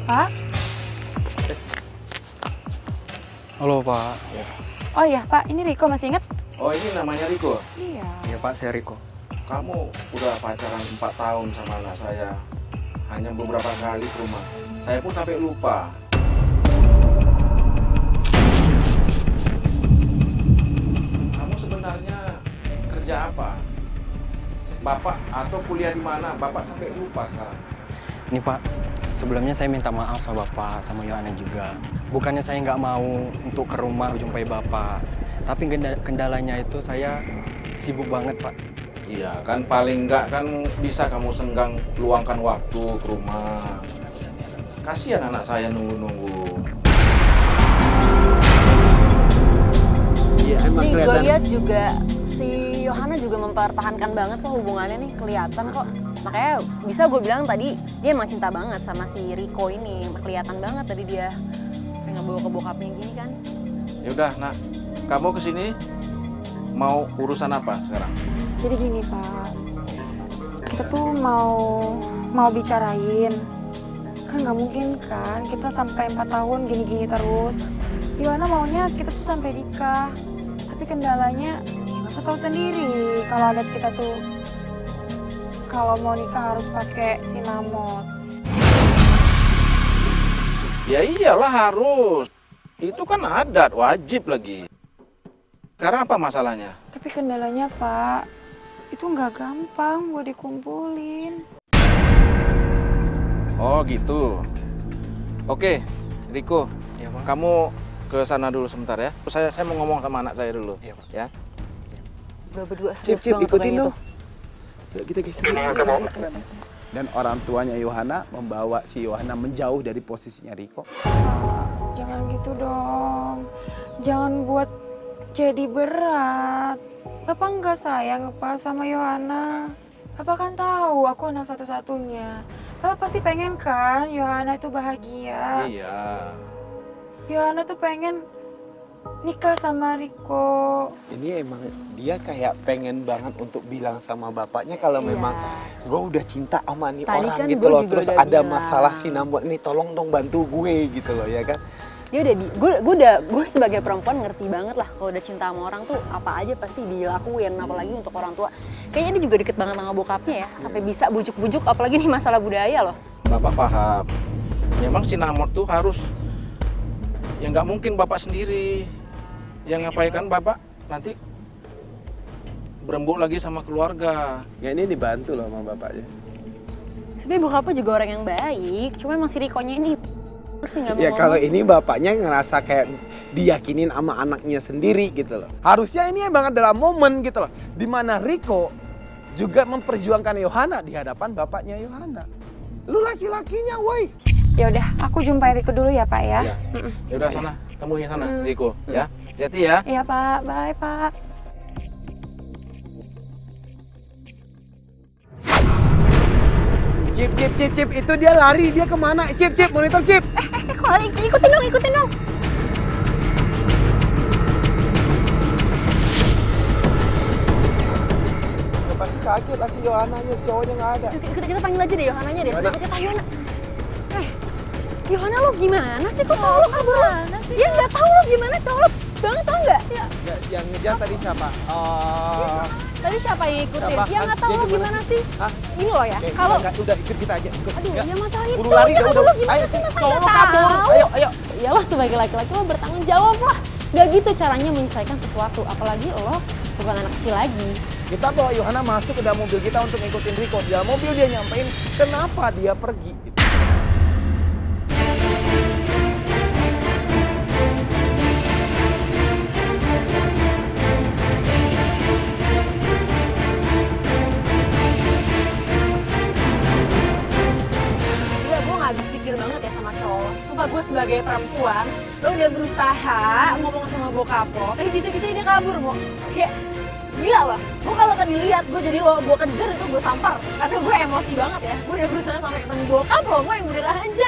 Pak? Halo Pak. Ya. Oh iya Pak, ini Riko masih ingat? Oh ini namanya Riko? Iya. Iya Pak, saya Riko. Kamu udah pacaran 4 tahun sama anak saya. Hanya beberapa kali ke rumah. Saya pun sampai lupa. Kamu sebenarnya kerja apa? Bapak atau kuliah di mana? Bapak sampai lupa sekarang. Ini Pak, sebelumnya saya minta maaf sama Bapak, sama Yohana juga. Bukannya saya nggak mau untuk ke rumah jumpai Bapak. Tapi kendalanya itu saya sibuk banget Pak. Iya, kan paling enggak kan bisa kamu senggang luangkan waktu ke rumah. Kasihan anak saya nunggu-nunggu. Iya, emang Nih, gue kelihatan. lihat juga si Yohana juga mempertahankan banget kok hubungannya nih, kelihatan kok. Makanya bisa gue bilang tadi dia emang cinta banget sama si Riko ini, kelihatan banget tadi dia pengen bawa ke bokapnya gini kan. Ya udah, Nak. Kamu kesini mau urusan apa sekarang? Jadi gini Pak, kita tuh mau bicarain. Kan nggak mungkin kan kita sampai 4 tahun gini-gini terus. Yohana maunya kita tuh sampai nikah. Tapi kendalanya, ya Bapak tahu sendiri kalau adat kita tuh kalau mau nikah harus pakai sinamot. Ya iyalah harus. Itu kan adat, wajib lagi. Sekarang apa masalahnya? Tapi kendalanya Pak, itu nggak gampang buat dikumpulin. Oh gitu. Oke, Riko, Iya Pak. kamu ke sana dulu sebentar ya. Saya mau ngomong sama anak saya dulu. Iya, Pak. Ya. Udah berdua Cip, serius banget tuh ikutin kayak dong. gitu. Yuk kita geser. Dan orang tuanya Yohana membawa si Yohana menjauh dari posisinya Riko. Pak, jangan gitu dong. Jangan buat jadi berat. Bapak nggak sayang Pak sama Yohana. Bapak kan tahu aku anak satu-satunya. Bapak pasti pengen kan Yohana itu bahagia. Iya. Yohana tuh pengen nikah sama Riko. Ini emang dia kayak pengen banget untuk bilang sama bapaknya kalau Iya. memang gue udah cinta sama nih Tadi orang kan gitu gue loh. juga Terus udah ada bilang. masalah sinamot ini, tolong dong bantu gue gitu loh ya kan. Dia udah, gue sebagai perempuan ngerti banget lah kalau udah cinta sama orang tuh apa aja pasti dilakuin, apalagi untuk orang tua. Kayaknya dia juga deket banget sama bokapnya ya, sampai bisa bujuk-bujuk, apalagi nih masalah budaya loh. Bapak paham. Memang sinamot tuh harus. Ya nggak mungkin Bapak sendiri. Yang ngapain Bapak nanti berembuk lagi sama keluarga. Ya ini dibantu loh sama bapaknya. Sebenarnya bokapnya juga orang yang baik, cuma emang si Rikonya ini sih nggak mau Ya ngomong. kalau ini bapaknya ngerasa kayak diyakinin sama anaknya sendiri gitu loh. Harusnya ini emang adalah momen gitu loh. Dimana Riko juga memperjuangkan Yohana di hadapan bapaknya Yohana. Lu laki-lakinya woi. Ya udah, aku jumpai Riko dulu ya Pak ya. Ya. Ya udah sana, temuin sana Riko ya. Hati-hati ya. Iya Pak, bye Pak. Cip, itu dia lari, dia kemana? Cip, monitor Cip. Kok lari? Ikutin dong. Ya, pasti kaget lah si Yohananya, si cowoknya nggak ada. Kita panggil aja deh Yohananya deh, Yohana. coba kita Yohana. Yohana lo gimana sih? Kok cowok lo kabur lo? Ya nggak tahu lo gimana, cowok lo banget tau nggak? Ya, yang ngejar tadi siapa? Tadi siapa yang ikutin? Siapa? Ya nggak tahu Dia lo gimana gimana sih? sih? Hah? Ini loh ya, Oke, kalau udah ikut kita aja. Ikut. aduh ya masalahnya Buru cowok lari, jangan udah. lo gimana Ayo sih? Masa cowok nggak kabur. tahu? Ayo. Iyalah sebagai laki-laki lo bertanggung jawab lah. Gak gitu caranya menyelesaikan sesuatu, apalagi lo bukan anak kecil lagi. Kita bawa Yohana masuk ke dalam mobil kita untuk ngikutin Riko. Di dalam mobil dia nyampein kenapa dia pergi. Gila, gue gak habis pikir banget ya sama cowok. Sumpah gue sebagai perempuan, lo udah berusaha ngomong sama bokap lo, bisa-bisa dia kabur mau. Kayak gila loh. Gue kalau tadi lihat gue jadi lo, gue kejar itu gue sampar. Karena gue emosi banget ya. Gue udah berusaha sampai ketemu bokap lo, gue yang bener aja.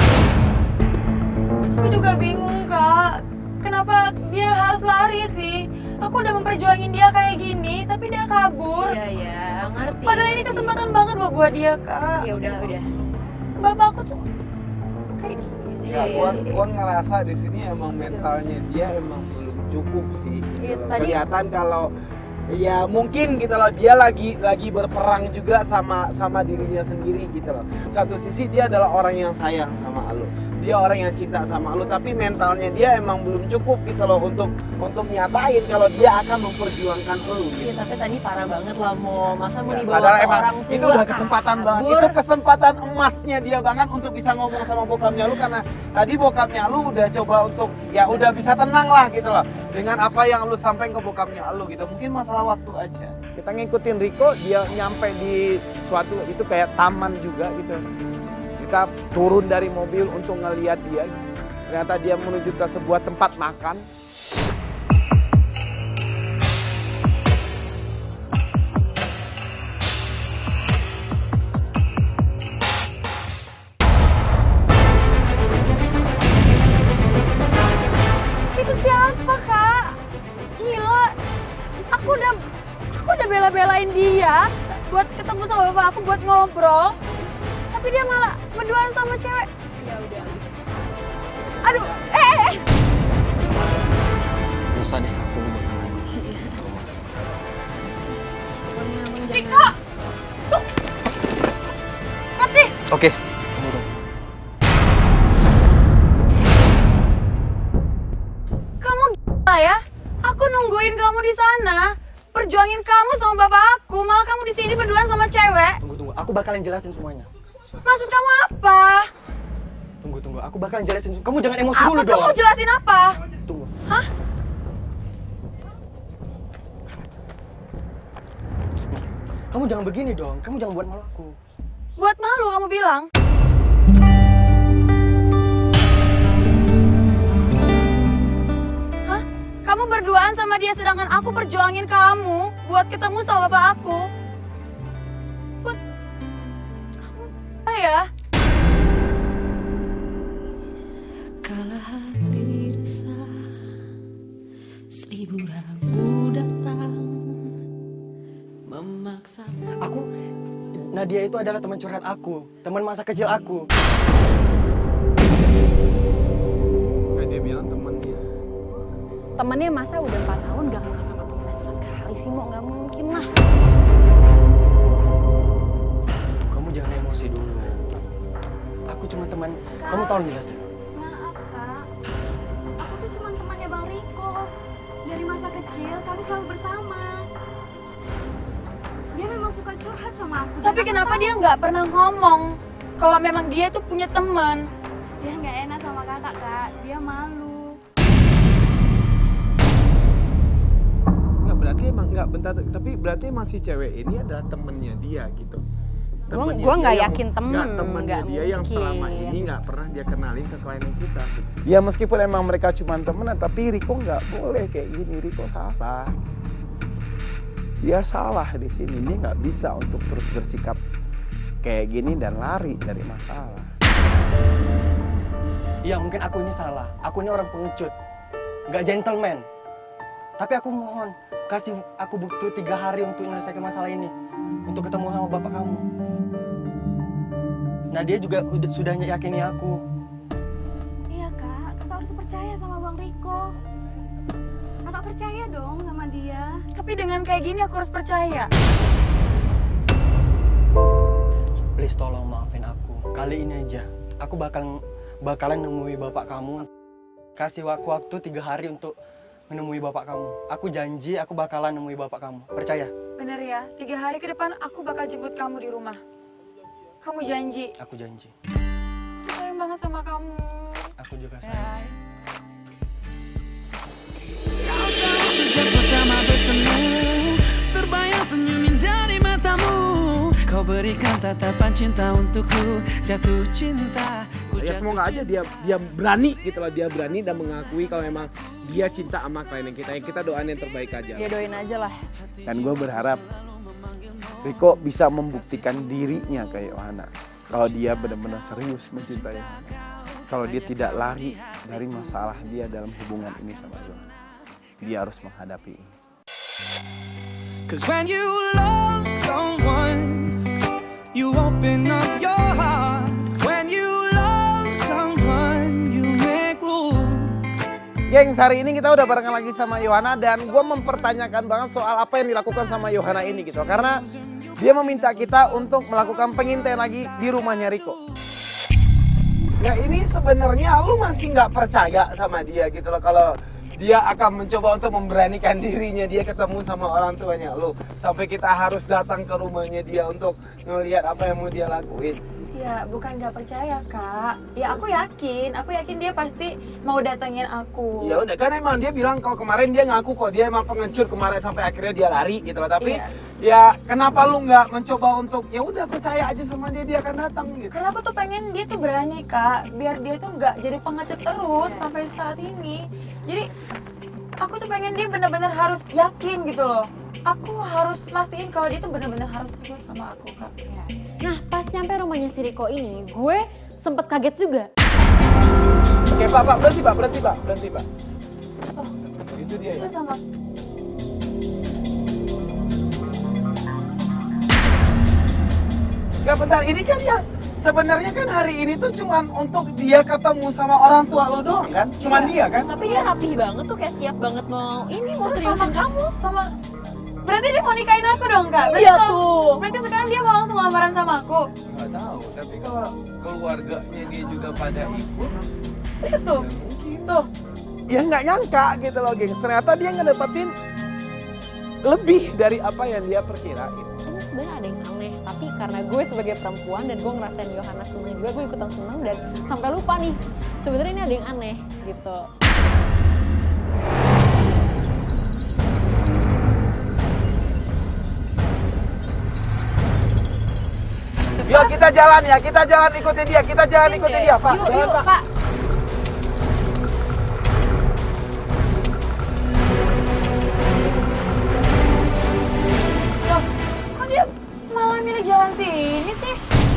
Aku juga bingung Kak. Kenapa dia harus lari sih? Aku udah memperjuangin dia kayak gini, tapi dia kabur. Iya, ngerti. Padahal ini kesempatan banget loh buat dia Kak. Ya udah. Bapak aku tuh Ya, gua ngerasa di sini emang mentalnya dia emang belum cukup sih. Gitu loh. Kelihatan kalau ya mungkin gitu loh, dia lagi berperang juga sama dirinya sendiri gitu loh. Satu sisi dia adalah orang yang sayang sama lu, dia orang yang cinta sama lu, tapi mentalnya dia emang belum cukup gitu loh untuk nyatain kalau dia akan memperjuangkan lu gitu. Iya, tapi tadi parah banget lah, masa mau Ya, dibawa padahal ke emang orang tua, itu udah kesempatan banget, kabur. itu kesempatan emasnya dia banget untuk bisa ngomong sama bokapnya lu, karena tadi bokapnya lu udah coba untuk ya udah bisa tenang lah gitu loh dengan apa yang lu sampaikan ke bokapnya lu gitu. Mungkin masalah waktu aja. Kita ngikutin Riko, dia nyampe di suatu itu kayak taman juga gitu. Kita turun dari mobil untuk ngelihat dia. Ternyata dia menuju ke sebuah tempat makan. Itu siapa, Kak? Gila. Aku udah bela-belain dia buat ketemu sama bapak aku buat ngobrol. Tapi dia malah berduaan sama cewek. Ya udah. Aduh, Gak usah deh, aku mau bakalan. Riko! Lu! Apa sih? Oke, tunggu dong. Kamu gila ya? Aku nungguin kamu di sana, perjuangin kamu sama bapak aku, malah kamu di sini berduaan sama cewek. Tunggu, aku bakalan jelasin semuanya. Maksud kamu apa? Tunggu, aku bakalan jelasin. Kamu jangan emosi dulu dong. Kamu jelasin apa? Tunggu. Hah? Kamu jangan begini dong. Kamu jangan buat malu aku. Buat malu kamu bilang? Hah? Kamu berduaan sama dia sedangkan aku perjuangin kamu buat ketemu sama bapak aku. Buat kamu apa ya? Kala hati resah, seribu ragu datang, memaksa. Nadia itu adalah teman curhat aku, teman masa kecil aku. Nah, dia bilang teman dia. Temennya masa udah 4 tahun gak kenal sama temennya sama sekali sih, mau nggak mungkin lah. Kamu jangan emosi dulu. Aku cuma teman. Kamu tolong jelasin. Maaf kak, aku tuh cuma temannya Bang Riko. Dari masa kecil kami selalu bersama. Dia memang suka curhat sama aku. Tapi kenapa dia nggak pernah ngomong kalau memang dia tuh punya teman? Dia nggak enak sama kakak kak, dia malu. Nggak, berarti emang nggak bentar, tapi berarti emang si cewek ini adalah temennya dia gitu. Gua nggak yakin temen, temennya nggak dia yang selama mungkin. ini nggak pernah dia kenalin ke klien kita. Gitu. Ya meskipun emang mereka cuma temenan, tapi Riko nggak boleh kayak gini. Riko salah. Dia salah di sini. Dia nggak bisa untuk terus bersikap kayak gini dan lari dari masalah. Iya, mungkin aku ini salah. Aku ini orang pengecut, nggak gentleman. Tapi aku mohon, kasih aku butuh 3 hari untuk menyelesaikan masalah ini, untuk ketemu sama bapak kamu. Nah, dia juga sudah yakini aku. Iya kak, kakak harus percaya sama Bang Riko. Kakak percaya dong sama dia. Tapi dengan kayak gini aku harus percaya. Please tolong maafin aku. Kali ini aja. Aku bakalan nemui bapak kamu. Kasih waktu 3 hari untuk menemui bapak kamu. Aku janji aku bakalan nemui bapak kamu. Percaya? Bener ya, 3 hari ke depan aku bakal jemput kamu di rumah. Kamu janji? Aku janji. Aku sayang banget sama kamu. Aku juga sayang. Sejak pertama bertemu, terbayang senyumin dari matamu. Kau berikan tatapan cinta untukku, jatuh cinta. Ya semoga aja dia berani gitu loh, dia berani dan mengakui kalau memang dia cinta sama klien kita. Yang kita doain yang terbaik aja. Ya doain aja lah. Dan gue berharap Riko bisa membuktikan dirinya ke Yohana. Kalau dia benar-benar serius mencintai Yohana. Kalau dia tidak lari dari masalah dia dalam hubungan ini sama Yohana. Dia harus menghadapi ini. 'Cause when you love someone, you open up your heart. When you love someone, Gengs, hari ini kita udah barengan lagi sama Yohana dan gue mempertanyakan banget soal apa yang dilakukan sama Yohana ini gitu. Karena dia meminta kita untuk melakukan pengintaian lagi di rumahnya Riko. Ya ini sebenarnya lu masih nggak percaya sama dia gitu loh kalau dia akan mencoba untuk memberanikan dirinya dia ketemu sama orang tuanya lu. Sampai kita harus datang ke rumahnya dia untuk ngelihat apa yang mau dia lakuin. Ya bukan nggak percaya kak, ya aku yakin dia pasti mau datengin aku. Ya udah kan emang dia bilang kalau kemarin dia ngaku kok dia emang pengecut kemarin sampai akhirnya dia lari gitu loh. Tapi ya kenapa lu nggak mencoba untuk ya udah percaya aja sama dia akan datang gitu. Karena aku tuh pengen dia tuh berani kak, biar dia tuh nggak jadi pengecut terus sampai saat ini. Jadi aku tuh pengen dia benar-benar harus yakin gitu loh. Aku harus pastiin kalau dia tuh benar-benar harus terus sama aku kak. Nah pas nyampe rumahnya si Riko ini, gue sempet kaget juga. Oke pak, berhenti pak. Oh, Itu dia ya. itu sama. Ya bentar, ini kan ya sebenarnya kan hari ini tuh cuman untuk dia ketemu sama orang tua lo doang kan? Cuman dia kan? Tapi dia rapih banget tuh, kayak siap banget mau seriusin kamu. Sama berarti dia mau nikahin aku dong kak? Iya tuh. Berarti sekarang dia mau langsung lamaran sama aku? Gak tahu, tapi kalau keluarganya dia juga pada ikut, Itu, tuh. ya nggak nyangka gitu loh gengs. Ternyata dia ngedapetin lebih dari apa yang dia perkirain. Ini sebenarnya ada yang aneh, tapi karena gue sebagai perempuan dan gue ngerasain Yohana seneng juga, gue ikutan seneng dan sampai lupa nih sebenarnya ini ada yang aneh gitu. Yuk kita jalan ikutin dia, Pak. Yuk, Pak. Loh, kok dia malah milih jalan sini sih?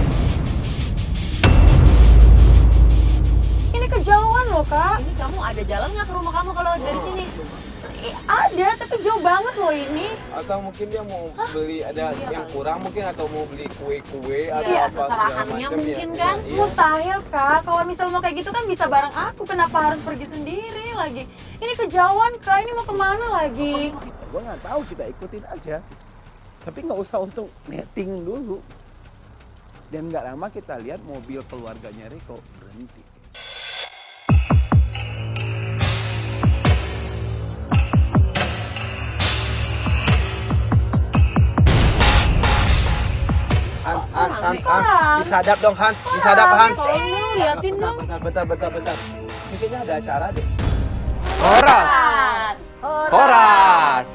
Ini kejauhan loh kak. Ini kamu ada jalan nggak ke rumah kamu kalau dari sini? Ada, tapi jauh banget loh ini. Atau mungkin dia mau beli ada yang kurang mungkin atau mau beli kue-kue atau Iya, apa segala seserahannya macam mungkin ya. kan? Iya. Mustahil kak, kalau misal mau kayak gitu kan bisa bareng aku. Kenapa harus pergi sendiri lagi? Ini kejauhan kak, ini mau kemana lagi? Gue nggak tahu, kita ikutin aja. Tapi nggak usah untuk netting dulu. Dan nggak lama kita lihat mobil keluarganya Riko berhenti. Hans, disadap dong Hans, disadap Hans. Tolong liatin dong. Bentar. Ini kayaknya ada acara deh. Horas.